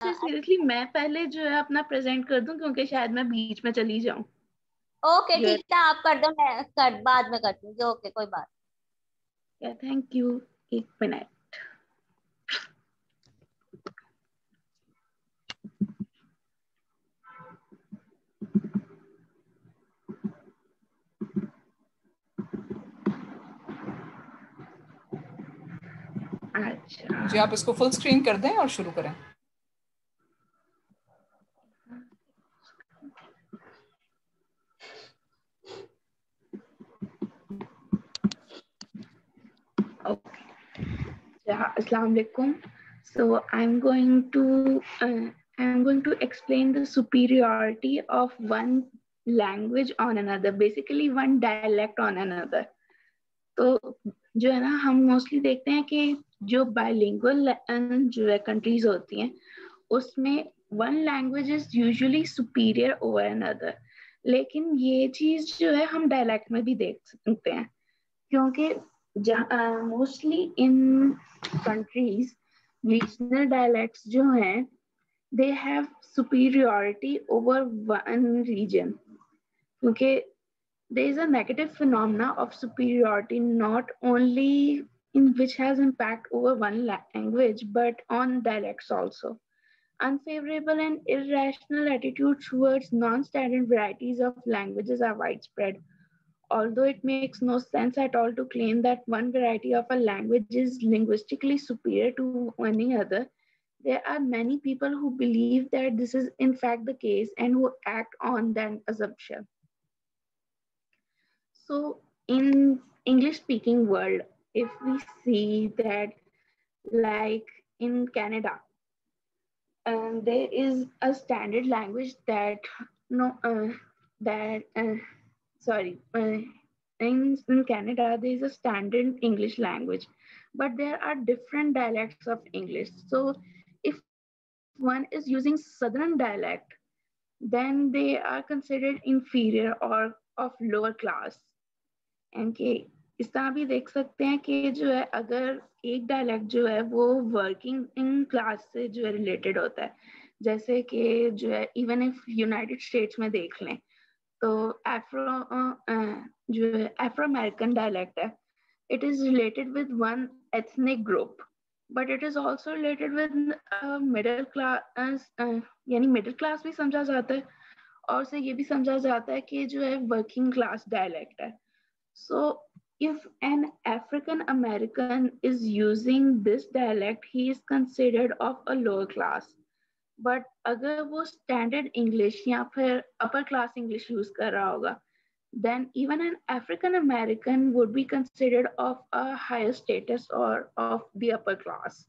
अच्छा सीरियसली मैं पहले जो है अपना प्रेजेंट कर दूं क्योंकि शायद मैं बीच में चली जाऊं। ओके ठीक है, आप कर दो, मैं बाद में करती हूँ। ओके कोई बात। Thank you. एक मिनट। अच्छा जी आप इसको फुल स्क्रीन कर दें और शुरू करें। Assalamu alaikum. So I'm going to explain the superiority of one language on another, basically one dialect on another. तो जो है ना हम मोस्टली देखते हैं कि जो बाइलिंगुअल जो है कंट्रीज होती हैं उसमें one language is usually superior over another, लेकिन ये चीज जो है हम डायलेक्ट में भी देख सकते हैं क्योंकि mostly in countries, regional dialects जो हैं, they have superiority over one region. Okay, there is a negative phenomena of superiority not only in which has impact over one language but on dialects also. Unfavorable and irrational attitudes towards non-standard varieties of languages are widespread. Although it makes no sense at all to claim that one variety of a language is linguistically superior to any other, there are many people who believe that this is in fact the case and who act on that assumption. So in English speaking world, if we see that like in Canada, there is a standard language that no that sorry in Canada there is a standard English language, but there are different dialects of English. So if one is using southern dialect, then they are considered inferior or of lower class. And के इस तरह भी देख सकते हैं कि जो है अगर एक डायलेक्ट जो है वो वर्किंग इन क्लास से जो है रिलेटेड होता है, जैसे कि जो है इवन इफ यूनाइटेड स्टेट्स में देख लें तो जो है एफ्रो अमेरिकन डायलेक्ट है, it is related with one ethnic group, but it is also related with middle class, यानी middle class भी समझा जाता है और से ये भी समझा जाता है कि जो है working class dialect है. So if an African American is using this dialect, he is considered of a lower class. But अगर वो standard English या फिर upper class English use कर रहा होगा, then even an African American would be considered of a higher status or of the upper class.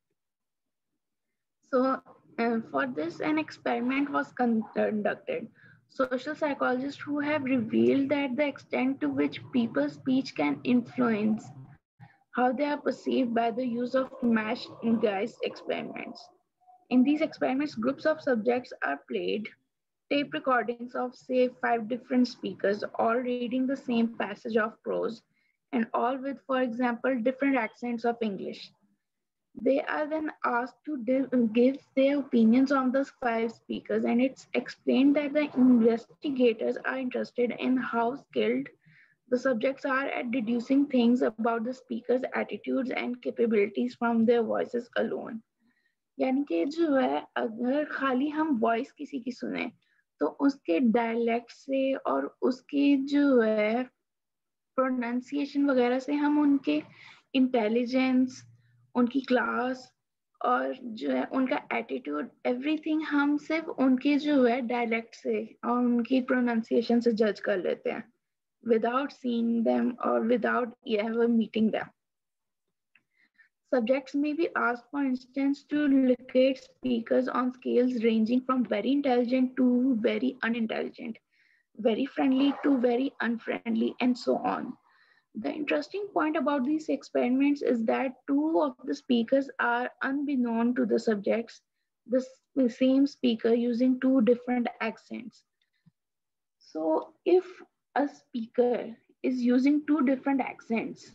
So for this, an experiment was conducted. Social psychologists who have revealed that the extent to which people's speech can influence how they are perceived by the use of matched guise experiments. In these experiments, groups of subjects are played tape recordings of, say, 5 different speakers, all reading the same passage of prose, and all with, for example, different accents of English. They are then asked to give their opinions on those 5 speakers, and it's explained that the investigators are interested in how skilled the subjects are at deducing things about the speakers' attitudes and capabilities from their voices alone. यानी कि जो है अगर खाली हम voice किसी की सुने तो उसके डायलेक्ट से और उसकी जो है प्रोनाउंसिएशन वगैरह से हम उनके इंटेलिजेंस, उनकी क्लास और जो है उनका एटीट्यूड, एवरीथिंग हम सिर्फ उनके जो है डायलेक्ट से और उनकी प्रोनाउंसिएशन से जज कर लेते हैं without seeing them or without ever meeting them. Subjects may be asked, for instance, to locate speakers on scales ranging from very intelligent to very unintelligent, very friendly to very unfriendly, and so on. The interesting point about these experiments is that 2 of the speakers are unbeknown to the subjects, the same speaker using 2 different accents. So if a speaker is using 2 different accents,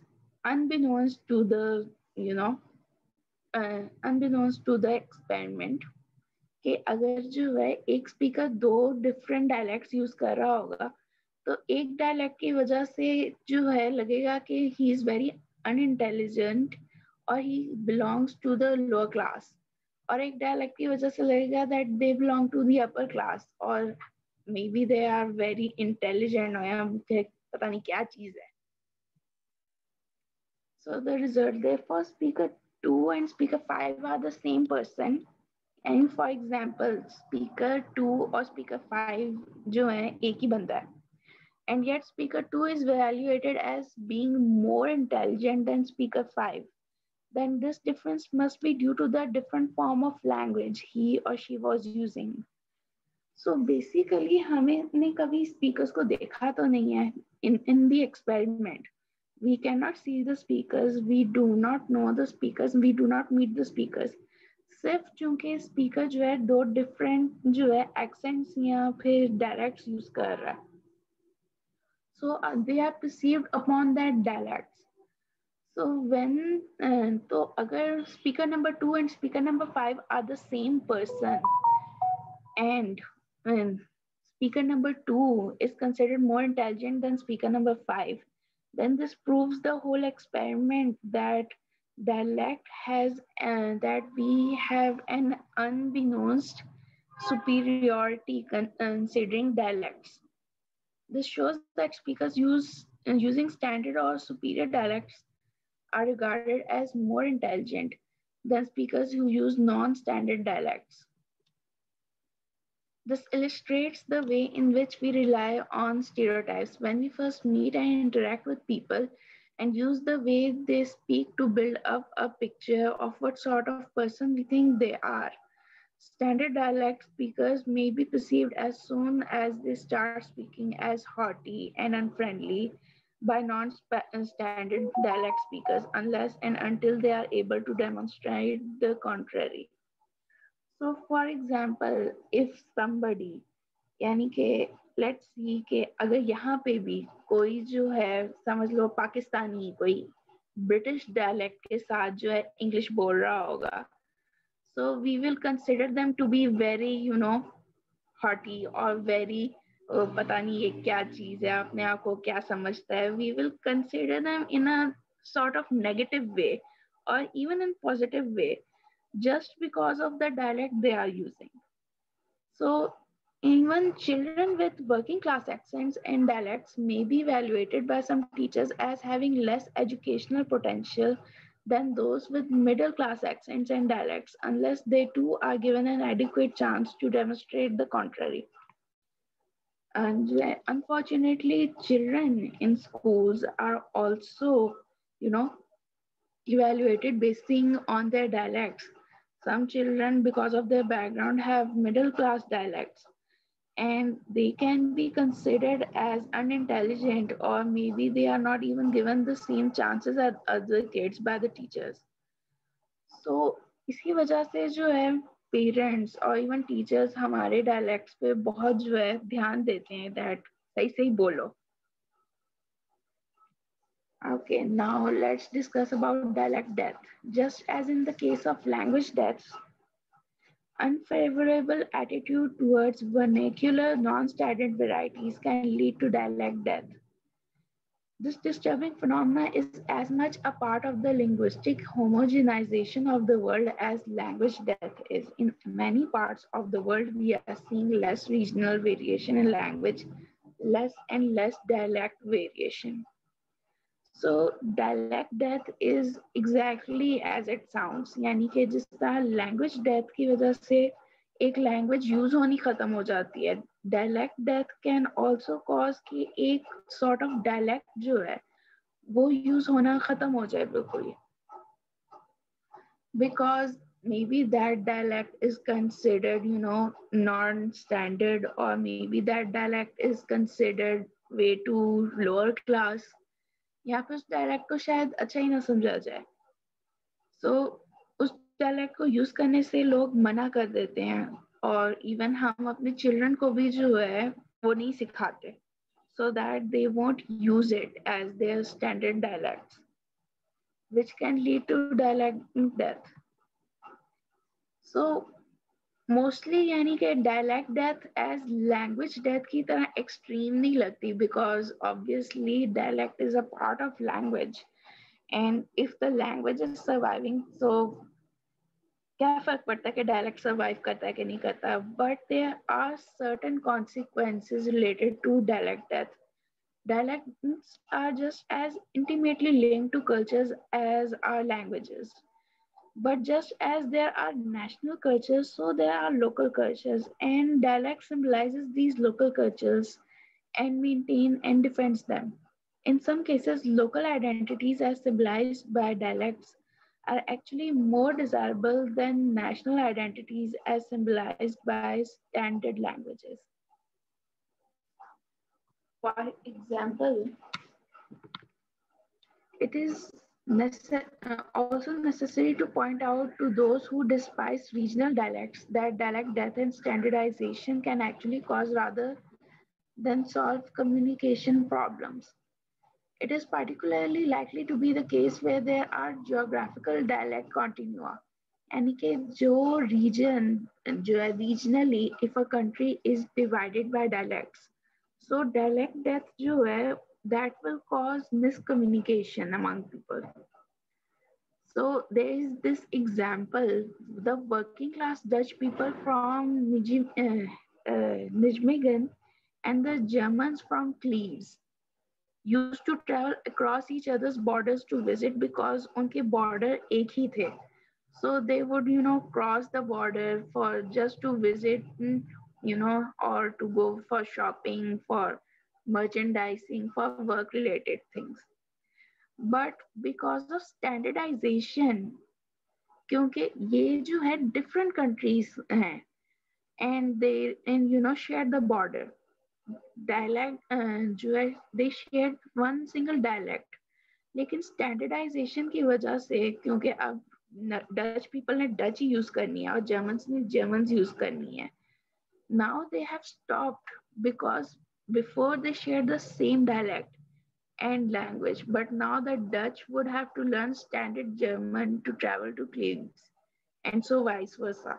unbeknownst to the, unbeknownst to the experiment, कि अगर जो है एक speaker 2 different dialects use कर रहा होगा तो एक डायलेक्ट की वजह से जो है लगेगा कि ही इज वेरी अनइंटेलिजेंट और ही belongs to the lower class, और एक डायलेक्ट की वजह से लगेगा that they belong to the upper class, और maybe they are very intelligent, और पता नहीं क्या चीज है. So the result, therefore, speaker 2 and speaker 5 are the same person. And for example, speaker 2 और speaker 5 जो है एक ही बंदा है. And yet speaker 2 is evaluated as being more intelligent than speaker 5. Then this difference must be due to the different form of language he or she was using. So basically हमने कभी speakers को देखा तो नहीं है in the experiment. We cannot see the speakers, we do not know the speakers, we do not meet the speakers. सिर्फ चूंकि speaker जो है 2 डिफरेंट जो है एक्सेंट्स या फिर डायलेक्ट्स यूज कर रहा है, so they are perceived upon that dialects. So when तो अगर speaker number 2 and speaker number 5 are the same person, and speaker number 2 is considered more intelligent than speaker number 5, then this proves the whole experiment that dialect has that we have an unbeknownst superiority considering dialects. This shows that speakers using standard or superior dialects are regarded as more intelligent than speakers who use non-standard dialects. This illustrates the way in which we rely on stereotypes when we first meet and interact with people, and use the way they speak to build up a picture of what sort of person we think they are. Standard dialect speakers may be perceived as soon as they start speaking as haughty and unfriendly by non-standard dialect speakers unless and until they are able to demonstrate the contrary. So for example, if somebody, यानी कि let's see कि अगर यहाँ पे भी कोई जो है समझ लो पाकिस्तानी कोई ब्रिटिश डायलेक्ट के साथ जो है इंग्लिश बोल रहा होगा, so we will consider them to be very, haughty or very पता नहीं ये क्या चीज है, अपने आप को क्या समझता है. We will consider them in a sort of negative way or even in positive way just because of the dialect they are using. So even children with working class accents and dialects may be evaluated by some teachers as having less educational potential than those with middle class accents and dialects, unless they too are given an adequate chance to demonstrate the contrary. And unfortunately, children in schools are also, evaluated basing on their dialects. Some children, because of their background, have middle class dialects, and they can be considered as unintelligent, or maybe they are not even given the same chances as other kids by the teachers. So इसी वजह से जो है parents और even teachers हमारे dialects पे बहुत जो है ध्यान देते हैं दैट सही सही बोलो. Okay, now let's discuss about dialect death. Just as in the case of language deaths, unfavorable attitude towards vernacular non-standard varieties can lead to dialect death. This disturbing phenomenon is as much a part of the linguistic homogenization of the world as language death is. In many parts of the world, we are seeing less regional variation in language, less and less dialect variation. So dialect death is exactly as it sounds. यानी कि जिस तरह language death की वजह से एक language use होनी खत्म हो जाती है, dialect death can also cause कि एक sort of dialect जो है वो use होना खत्म हो जाए बिल्कुल, because maybe that dialect is considered, non-standard, or maybe that dialect is considered way too lower class, या फिर उस डायलेक्ट को शायद अच्छा ही ना समझा जाए. सो उस डायलेक्ट को यूज करने से लोग मना कर देते हैं, और इवन हम अपने चिल्ड्रन को भी जो है वो नहीं सिखाते, so that they won't use it as their standard dialects, which can lead to dialect death. So mostly यानी कि dialect death as language death की तरह एक्सट्रीम नहीं लगती, because obviously dialect is a part of language, and if the language is surviving, so क्या फर्क पड़ता है कि डायलैक्ट सर्वाइव करता है कि नहीं करता. But there are certain consequences related to dialect death. Dialects are just as intimately linked to cultures as our languages. But just as there are national cultures, so there are local cultures, and dialect symbolizes these local cultures and maintain and defends them. In some cases, local identities as symbolized by dialects are actually more desirable than national identities as symbolized by standard languages. For example, it is also necessary to point out to those who despise regional dialects that dialect death and standardization can actually cause rather than solve communication problems. It is particularly likely to be the case where there are geographical dialect continua. यानी कि जो region जो है regionally, if a country is divided by dialects, so dialect death जो है that will cause miscommunication among people. So there is this example: the working class Dutch people from Nijmegen and the Germans from Cleves used to travel across each other's borders to visit because उनके border एक ही थे. So they would, cross the border for just to visit, or to go for shopping, for merchandising, for work-related things. But because of standardization, क्योंकि ये जो है different countries हैं, and they share the border. Dialect जो है they shared one single dialect. लेकिन standardization की वजह से, क्योंकि अब Dutch people ने Dutch ही use करनी है और Germans ने Germans use करनी है. Now they have stopped because before they shared the same dialect and language, but now the Dutch would have to learn standard German to travel to Cleves, and so vice versa.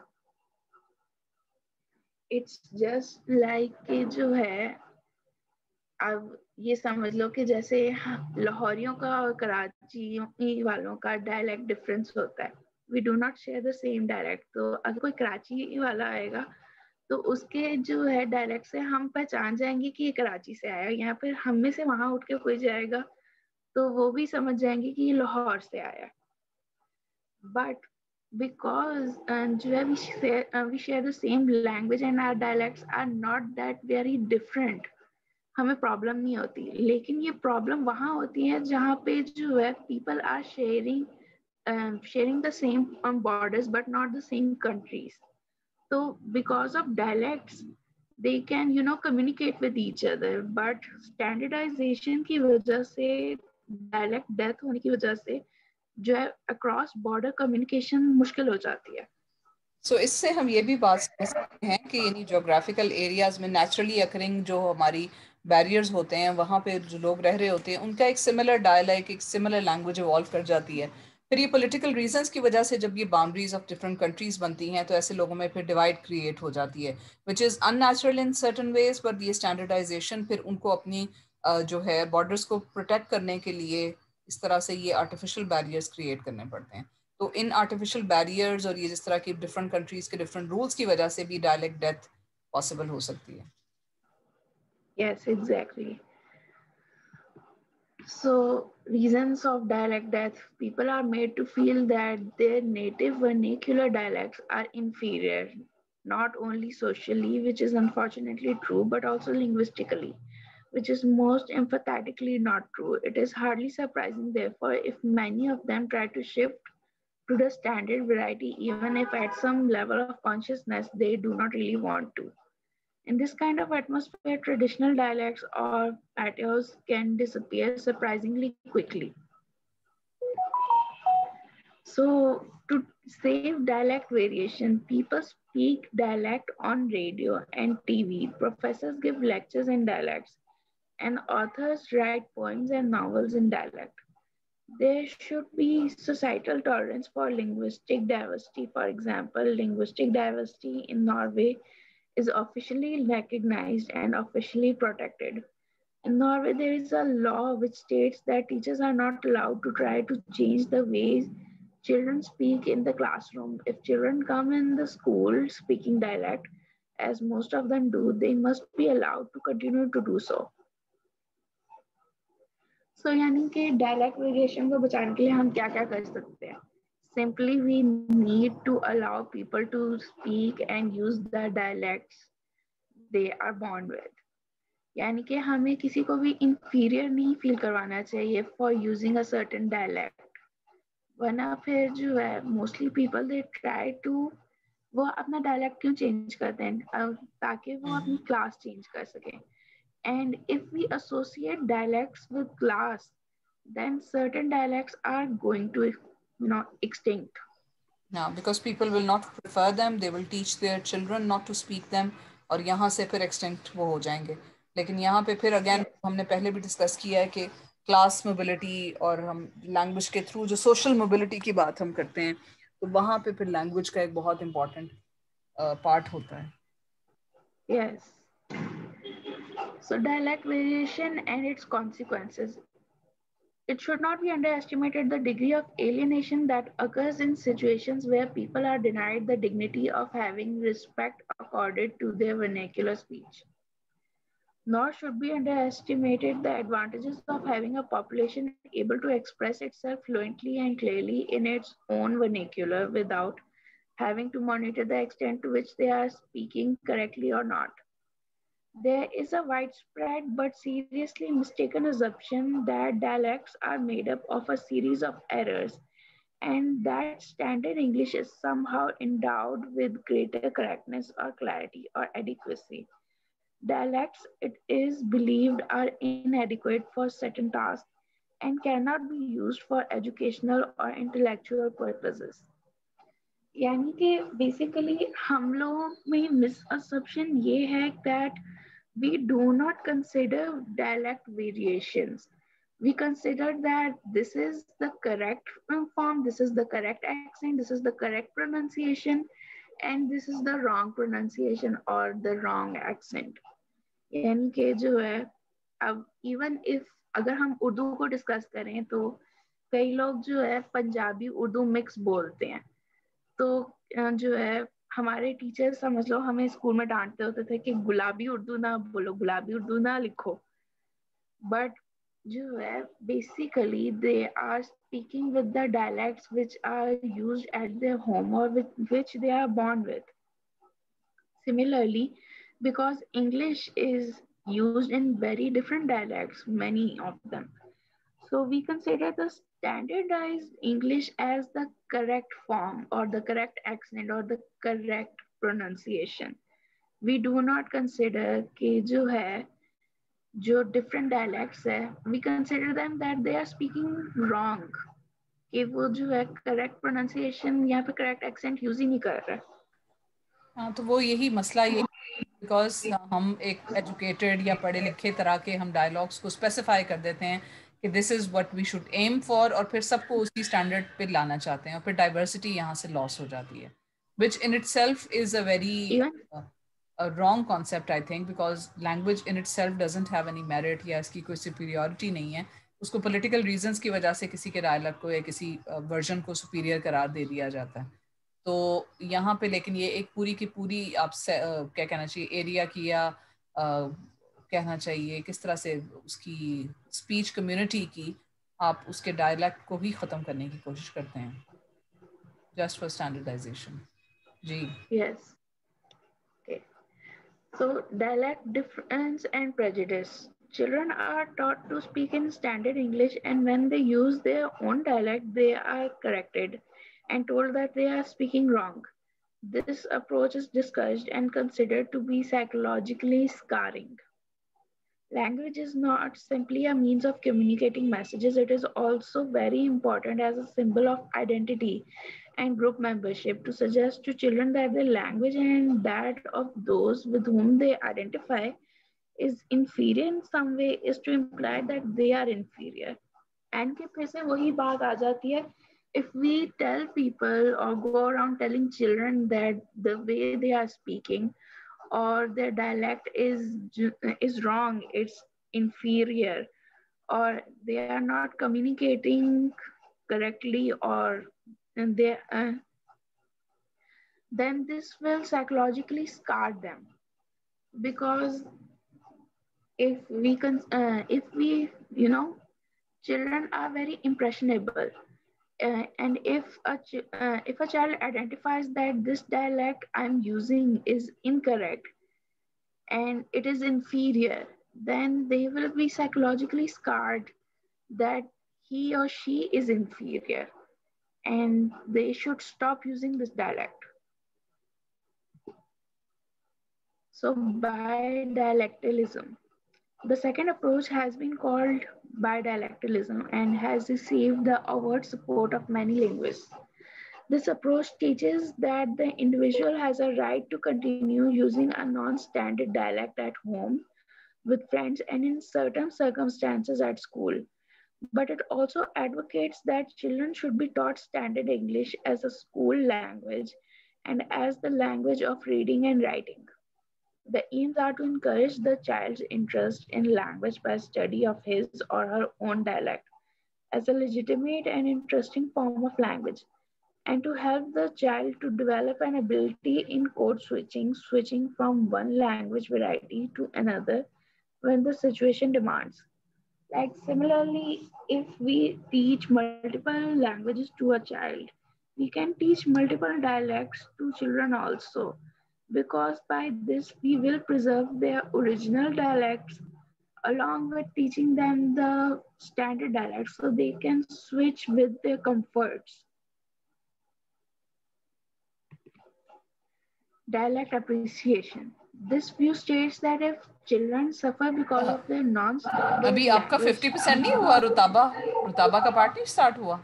It's just like कि जो है, अब ये समझ लो कि जैसे लाहौरियों का और कराची वालों का डायलेक्ट डिफरेंस होता है. We do not share the same dialect. तो अगर कोई कराची वाला आएगा तो उसके जो है डायलेक्ट से हम पहचान जाएंगे कि ये कराची से आया. या फिर हम में से वहां उठ के कोई जाएगा तो वो भी समझ जाएंगे कि ये लाहौर से आया. But because जो है we share the same language and our dialects are not that very different, हमें प्रॉब्लम नहीं होती. लेकिन ये प्रॉब्लम वहाँ होती है जहाँ पे जो है people are sharing the same borders but not the same countries. So because of dialects, they can communicate with each other, but standardization की वजह से, dialect death होने की वजह से जो है across border communication मुश्किल हो जाती है. So इससे हम ये भी बात समझ सकते हैं कि यानी जोग्राफिकल एरियाज में नेचुरली अकरिंग जो हमारी बैरियर्स होते हैं, वहाँ पे जो लोग रह रहे होते हैं, उनका एक सिमिलर डायलैक्ट, एक सिमिलर लैंग्वेज इवॉल्व कर जाती है. फिर ये पॉलिटिकल रीजंस की वजह से जब ये बाउंड्रीज ऑफ डिफरेंट कंट्रीज बनती हैं तो ऐसे लोगों में फिर डिवाइड क्रिएट हो जाती है, which is unnatural in certain ways. पर ये स्टैंडर्डाइजेशन फिर उनको अपनी जो है बॉर्डर्स को प्रोटेक्ट करने के लिए इस तरह से ये आर्टिफिशियल बैरियर्स क्रिएट करने पड़ते हैं. तो इन आर्टिफिशियल बैरियर्स और ये जिस तरह की डिफरेंट कंट्रीज के डिफरेंट रूल्स की वजह से भी डायलेक्ट डेथ पॉसिबल हो सकती है. Yes, exactly. So reasons of dialect death: people are made to feel that their native vernacular dialects are inferior, not only socially, which is unfortunately true, but also linguistically, which is most emphatically not true. It is hardly surprising, therefore, if many of them try to shift to the standard variety, even if at some level of consciousness they do not really want to. In this kind of atmosphere, traditional dialects or patois can disappear surprisingly quickly. So, to save dialect variation, people speak dialect on radio and TV, professors give lectures in dialects, and authors write poems and novels in dialect. There should be societal tolerance for linguistic diversity. For example, linguistic diversity in Norway is officially recognized and officially protected. In Norway, there is a law which states that teachers are not allowed to try to change the ways children speak in the classroom. If children come in the school speaking dialect, as most of them do, they must be allowed to continue to do so. So यानी कि dialect variation को बचाने के लिए हम क्या क्या कर सकते हैं? Simply we need to allow people to speak and use the dialects they are born with. यानी कि हमें किसी को भी inferior नहीं feel करवाना चाहिए for using a certain dialect. वरना फिर जो है mostly people they try to वो अपना dialect क्यों change करते हैं ताकि वो अपनी class change कर सकें. And if we associate dialects with class, then certain dialects are going to extinct. Yeah, because people will not prefer them, they will teach their children not to speak them, और यहाँ से फिर extinct वो हो जाएंगे. लेकिन यहाँ पे फिर again हमने पहले भी discuss किया है कि class mobility और हम language के through जो social mobility की बात हम करते हैं, तो वहाँ पे फिर language का एक बहुत important part होता है. Yes. So dialect variation and its consequences. It should not be underestimated the degree of alienation that occurs in situations where people are denied the dignity of having respect accorded to their vernacular speech. Nor should be underestimated the advantages of having a population able to express itself fluently and clearly in its own vernacular without having to monitor the extent to which they are speaking correctly or not. There is a widespread but seriously mistaken assumption that dialects are made up of a series of errors and that standard English is somehow endowed with greater correctness or clarity or adequacy. Dialects, it is believed, are inadequate for certain tasks and cannot be used for educational or intellectual purposes. यानी कि basically हम लोगों में misassumption ये है that we do not consider dialect variations. We consider that this is the correct form, this is the correct accent, this is the correct pronunciation, and this is the wrong pronunciation or the wrong accent. यानी कि जो है अब even if अगर हम उर्दू को discuss करें तो कई लोग जो है पंजाबी उर्दू मिक्स बोलते हैं तो जो है हमारे टीचर समझ लो हमें स्कूल में डांटते होते थे कि गुलाबी उर्दू ना बोलो गुलाबी उर्दू ना लिखो बट जो है basically they are speaking with the dialects which are used at their home or with which they are born with. Similarly, because English is used in very different dialects, many of them. So we consider the standardized English as the correct form or the correct accent or the correct pronunciation. We do not consider कि जो है जो different dialects है, we consider them that they are speaking wrong. कि वो जो है correct pronunciation या फिर correct accent use ही नहीं कर रहा है. हाँ तो वो यही मसला ये बिकॉज हम एक एजुकेटेड या पढ़े लिखे तरह के हम डायलॉग्स को स्पेसिफाई कर देते हैं कि this is what we should aim for और फिर सबको उसी स्टैंडर्ड पे लाना चाहते हैं और फिर डाइवर्सिटी यहाँ से लॉस हो जाती है which in itself is a very wrong concept I think because language in itself doesn't have any merit या इसकी कोई सुपीरियॉरिटी नहीं है उसको पॉलिटिकल रीजंस की वजह से किसी के डायलॉग को या किसी वर्जन को सुपीरियर करार दे दिया जाता है तो यहाँ पे लेकिन ये एक पूरी की पूरी आप क्या कहना चाहिए एरिया की या कहना चाहिए किस तरह से उसकी स्पीच कम्युनिटी की आप उसके डायलैक्ट को ही ख़त्म करने की कोशिश करते हैं जस्ट फॉर स्टैंडर्डाइजेशन जी Yes. Okay. So dialect difference and prejudice. Children are taught to speak in standard English and when they use their own dialect, they are corrected and told that they are speaking wrong. This approach is discussed and considered to be psychologically scarring. Language is not simply a means of communicating messages, it is also very important as a symbol of identity and group membership to suggest to children that their language and that of those with whom they identify is inferior in some way is to imply that they are inferior and के फिर से वही बात आ जाती है, if we tell people or go around telling children that the way they are speaking or their dialect is wrong, it's inferior, or they are not communicating correctly, or they then this will psychologically scar them. Because if we children are very impressionable, and if a child identifies that this dialect I'm using is incorrect and it is inferior, then they will be psychologically scarred that he or she is inferior and they should stop using this dialect. So bidialectalism. The second approach has been called bidialectalism and has received the overt support of many linguists. This approach teaches that the individual has a right to continue using a non-standard dialect at home, with friends, and in certain circumstances at school. But it also advocates that children should be taught standard English as a school language and as the language of reading and writing. The aims are to encourage the child's interest in language by study of his or her own dialect as a legitimate and interesting form of language, and to help the child to develop an ability in code switching, switching from one language variety to another when the situation demands. Like similarly, if we teach multiple languages to a child, we can teach multiple dialects to children also, because by this we will preserve their original dialects along with teaching them the standard dialects so they can switch with their comforts. Dialect appreciation. This view states that if children suffer because of their non-standard अभी आपका language, 50% नहीं हुआ रुताबा का part नहीं start हुआ?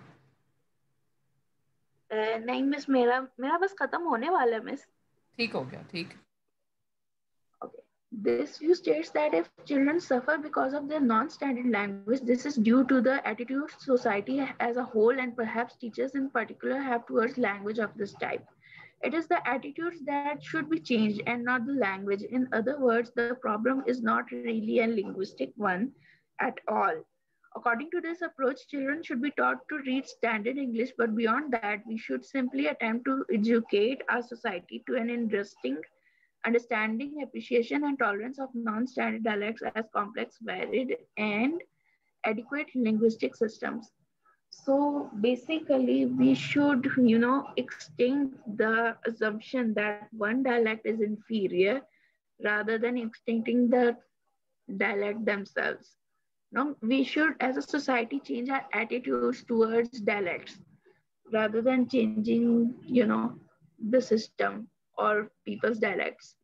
नहीं miss, मेरा बस खत्म होने वाला है मिस. ठीक हो गया, ठीक. Okay. This view states that if children suffer because of their non-standard language, this is due to the attitude society as a whole and perhaps teachers in particular have towards language of this type. It is the attitudes that should be changed and not the language. In other words, the problem is not really a linguistic one at all. According to this approach, children should be taught to read standard English, but beyond that, we should simply attempt to educate our society to an interesting understanding, appreciation, and tolerance of non-standard dialects as complex, varied, and adequate linguistic systems. So basically, we should, extinct the assumption that one dialect is inferior rather than extincting the dialect themselves. No, we should, as a society, change our attitudes towards dialects rather than changing, the system or people's dialects.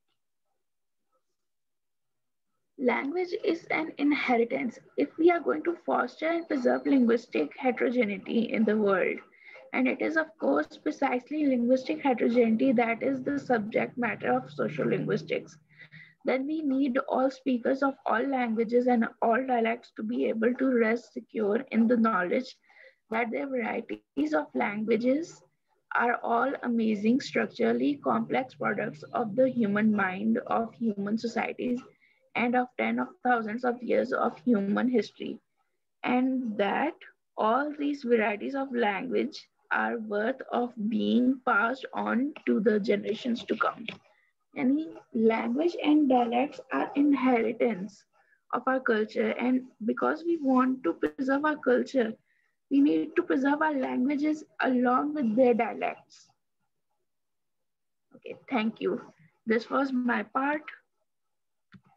Language is an inheritance. If we are going to foster and preserve linguistic heterogeneity in the world, and it is of course precisely linguistic heterogeneity that is the subject matter of social linguistics, then we need all speakers of all languages and all dialects to be able to rest secure in the knowledge that their varieties of languages are all amazing, structurally complex products of the human mind, of human societies, and of tens of thousands of years of human history. And that all these varieties of language are worth of being passed on to the generations to come. Any language and dialects are inheritance of our culture. And because we want to preserve our culture, we need to preserve our languages along with their dialects. Okay, thank you. This was my part.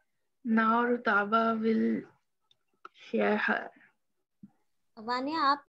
Now Rutaba will share her. Vaniya आप